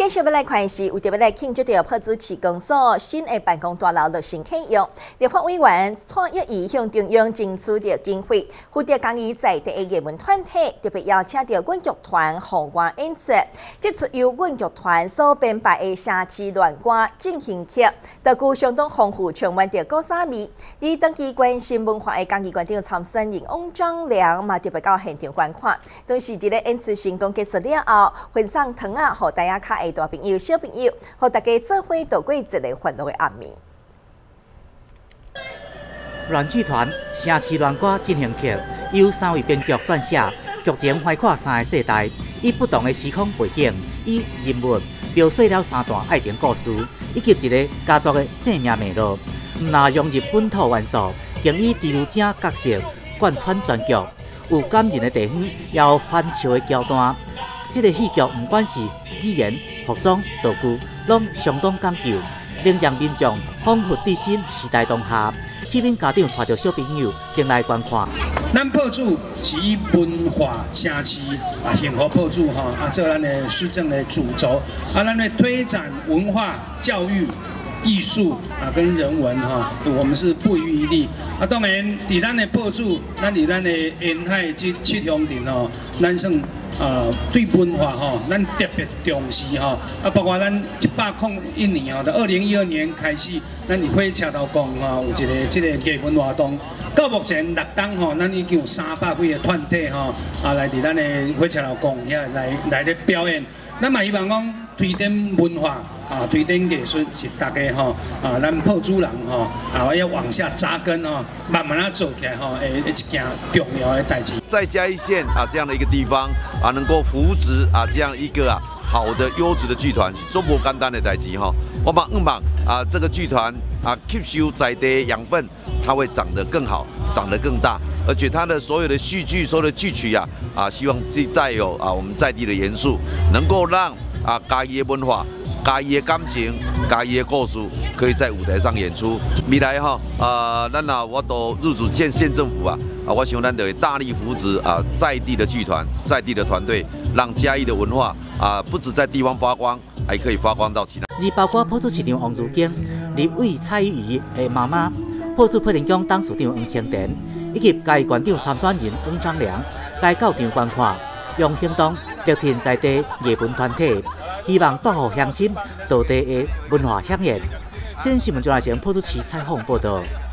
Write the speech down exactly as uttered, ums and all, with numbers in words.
继续要来看是，有特别来庆祝到朴子市公所新的办公大楼落成启用。立法委员蔡益仪向中央争取到经费，负责公益在地的艺文团体，特别邀请到阮剧团红歌演出。这出由阮剧团所编排的社区乱歌进行曲，道具相当丰富，充满着古早味。而当期关心文化的公益馆长参选人翁章良嘛，特别到现场观看。当时伫咧演出成功结束了后，分送糖啊，互大家卡的大朋友、小朋友，互大家做伙度过一个欢乐的暗暝。 乱剧团《城市乱歌进行曲》由三位编剧撰写，剧情怀括三个世代，以不同的时空背景，以人物描述了三段爱情故事，以及一个家族的生命脉络。毋但融入本土元素，更以蜘蛛精角色贯穿全剧，有感人的地方，也有欢笑的桥段。这个戏剧不管是语言、服装、道具，拢相当讲究，能让民众仿佛置身时代当下。吸引家长带着小朋友前来观看。 咱破主是以文化城市啊，幸福破主哈啊，做咱的施政的主轴啊，咱的推展文化教育。艺术啊，跟人文哈、啊，我们是不遗余力啊。当然，伫咱的破主，咱伫咱的沿海这七乡镇吼，咱算啊对文化吼、啊，咱特别重视吼啊。包括咱一百零一年吼，到二零一二年开始，咱伫火车头讲吼，有一个这个艺文活动。到目前六档吼，咱已经有三百几个团体吼啊，来伫咱的火车头讲遐来来咧表演。咱嘛希望讲推展文化。啊，推展艺术是大家吼啊，咱破主人吼啊，要往下扎根吼，慢慢啊做起来吼，诶，一件重要的代志。 在嘉义县啊这样的一个地方啊，能够扶植啊这样一个啊好的优质的剧团，是中国简单的代志哈。我们希望啊这个剧团啊吸收在地养分，它会长得更好，长得更大，而且它的所有的戏剧、所有的剧曲啊啊，希望是带有啊我们在地的元素，能够让啊嘉义的文化。嘉义的感情、嘉义的故事，可以在舞台上演出。未来哈啊，咱啊，我都入主县县政府啊啊，我希望咱就会大力扶持啊在地的剧团、在地的团队，让嘉义的文化啊不止在地方发光，还可以发光到其他。 而包括朴子市长王如坚、立委蔡益仪的妈妈、朴子配林宫董事长黄清田，以及嘉义县长参选人翁章良，来到场观看，用行动力挺在地艺文团体。希望带予乡亲道地的文化响应。新新闻中来前朴子市采访报道。